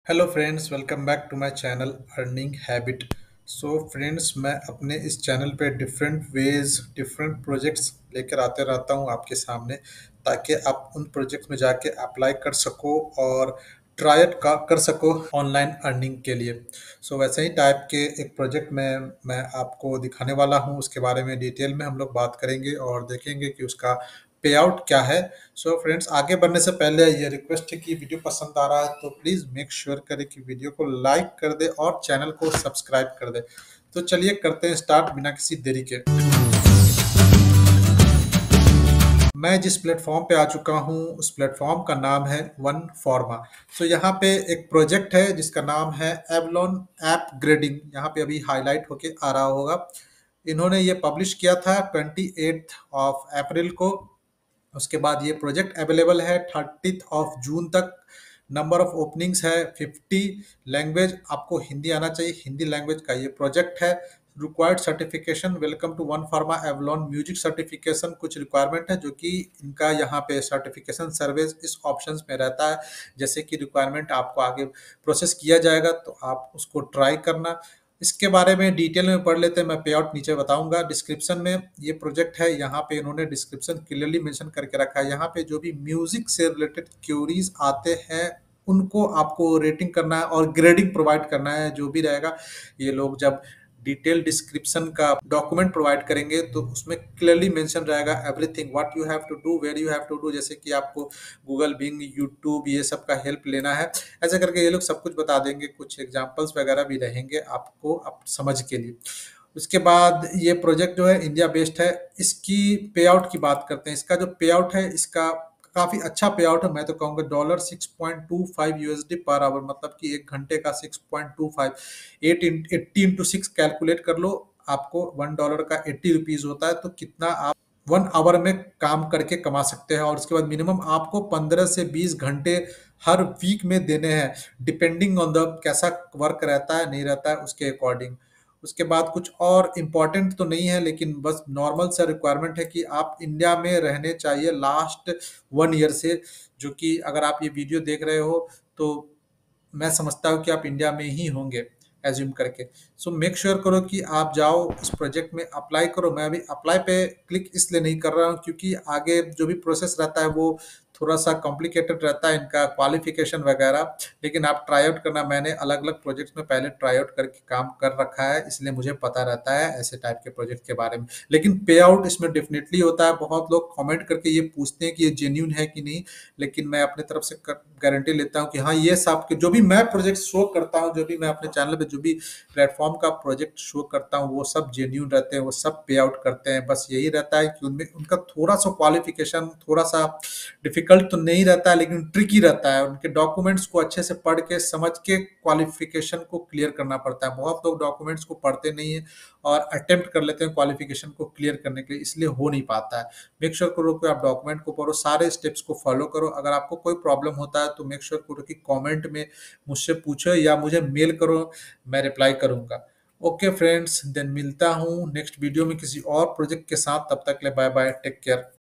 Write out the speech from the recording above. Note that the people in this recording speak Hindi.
Hello friends, welcome back to my channel earning habit. So friends, मैं अपने इस चैनल पे डिफरेंट वेज डिफरेंट प्रोजेक्ट्स लेकर आते रहता हूँ आपके सामने, ताकि आप उन प्रोजेक्ट्स में जाके अप्लाई कर सको और ट्राई का कर सको ऑनलाइन अर्निंग के लिए। सो वैसे ही टाइप के एक प्रोजेक्ट में मैं आपको दिखाने वाला हूँ। उसके बारे में डिटेल में हम लोग बात करेंगे और देखेंगे कि उसका पे आउट क्या है। सो फ्रेंड्स, आगे बढ़ने से पहले ये रिक्वेस्ट है कि वीडियो पसंद आ रहा है तो प्लीज़ मेक श्योर करें कि वीडियो को लाइक कर दे और चैनल को सब्सक्राइब कर दे। तो चलिए करते हैं स्टार्ट बिना किसी देरी के। मैं जिस प्लेटफॉर्म पे आ चुका हूँ उस प्लेटफॉर्म का नाम है वन फॉर्मा। सो यहाँ पे एक प्रोजेक्ट है जिसका नाम है एवलॉन ऐप ग्रेडिंग। यहाँ पे अभी हाईलाइट होके आ रहा होगा। इन्होंने ये पब्लिश किया था 28 अप्रैल को। उसके बाद ये प्रोजेक्ट अवेलेबल है 30 जून तक। नंबर ऑफ ओपनिंग्स है 50। लैंग्वेज आपको हिंदी आना चाहिए, हिंदी लैंग्वेज का ये प्रोजेक्ट है। Required certification, welcome to one pharma avalon music certification, कुछ रिक्वायरमेंट है जो कि इनका यहाँ पे सर्टिफिकेशन सर्विस इस ऑप्शंस में रहता है। जैसे कि रिक्वायरमेंट आपको आगे प्रोसेस किया जाएगा तो आप उसको ट्राई करना। इसके बारे में डिटेल में पढ़ लेते हैं। मैं पे आउट नीचे बताऊंगा। डिस्क्रिप्शन में ये प्रोजेक्ट है, यहाँ पे इन्होंने डिस्क्रिप्शन क्लियरली मेंशन करके रखा है। यहाँ पे जो भी म्यूजिक से रिलेटेड क्यूरीज आते हैं उनको आपको रेटिंग करना है और ग्रेडिंग प्रोवाइड करना है। जो भी रहेगा, ये लोग जब डिटेल डिस्क्रिप्शन का डॉक्यूमेंट प्रोवाइड करेंगे तो उसमें क्लियरली मेंशन रहेगा everything what you have to do, where you have to do. जैसे कि आपको गूगल, बिंग, यूट्यूब ये सब का हेल्प लेना है, ऐसे करके ये लोग सब कुछ बता देंगे। कुछ एग्जांपल्स वगैरह भी रहेंगे आपको आप समझ के लिए। उसके बाद ये प्रोजेक्ट जो है इंडिया बेस्ड है। इसकी पे आउट की बात करते हैं। इसका जो पे आउट है, इसका काफी अच्छा पे आउट है। मैं तो कहूँगा $6.25 पर आवर, मतलब कि 1 घंटे का 6.25। 80 into 6 कैलकुलेट कर लो। आपको $1 का 80 रुपीज होता है। तो कितना आप 1 आवर में काम करके कमा सकते हैं। और उसके बाद मिनिमम आपको 15 से 20 घंटे हर वीक में देने हैं, डिपेंडिंग ऑन द कैसा वर्क रहता है नहीं रहता है उसके अकॉर्डिंग। उसके बाद कुछ और इम्पोर्टेंट तो नहीं है, लेकिन बस नॉर्मल सा रिक्वायरमेंट है कि आप इंडिया में रहने चाहिए लास्ट 1 ईयर से। जो कि अगर आप ये वीडियो देख रहे हो तो मैं समझता हूँ कि आप इंडिया में ही होंगे एज्यूम करके। सो मेक श्योर करो कि आप जाओ इस प्रोजेक्ट में अप्लाई करो। मैं अभी अप्लाई पे क्लिक इसलिए नहीं कर रहा हूँ क्योंकि आगे जो भी प्रोसेस रहता है वो थोड़ा सा कॉम्प्लिकेटेड रहता है, इनका क्वालिफिकेशन वगैरह। लेकिन आप ट्राई आउट करना, मैंने अलग अलग प्रोजेक्ट्स में पहले ट्राई आउट करके काम कर रखा है, इसलिए मुझे पता रहता है ऐसे टाइप के प्रोजेक्ट के बारे में। लेकिन पे आउट इसमें डेफिनेटली होता है। बहुत लोग कमेंट करके ये पूछते हैं कि ये जेन्यून है कि नहीं, लेकिन मैं अपने तरफ से गारंटी लेता हूँ कि हाँ, ये सब के जो भी मैं प्रोजेक्ट शो करता हूँ, जो भी मैं अपने चैनल पे जो भी प्लेटफॉर्म का प्रोजेक्ट शो करता हूँ, वो सब जेन्यून रहते हैं, वो सब पे आउट करते हैं। बस यही रहता है कि उनमें उनका थोड़ा सा क्वालिफिकेशन थोड़ा सा डिफिकल्ट तो नहीं रहता है, लेकिन ट्रिकी रहता है। उनके डॉक्यूमेंट्स को अच्छे से पढ़ के समझ के क्वालिफिकेशन को क्लियर करना पड़ता है। बहुत लोग डॉक्यूमेंट्स को पढ़ते नहीं है और अटेम्प्ट कर लेते हैं क्वालिफिकेशन को क्लियर करने के लिए, इसलिए हो नहीं पाता है। मेक श्योर करो कि आप डॉक्यूमेंट को पढ़ो, सारे स्टेप्स को फॉलो करो। अगर आपको कोई प्रॉब्लम होता है तो मेक श्योर करो कि कमेंट में मुझसे पूछो या मुझे मेल करो, मैं रिप्लाई करूंगा। ओके फ्रेंड्स, देन मिलता हूँ नेक्स्ट वीडियो में किसी और प्रोजेक्ट के साथ। तब तक ले बाय बाय, टेक केयर।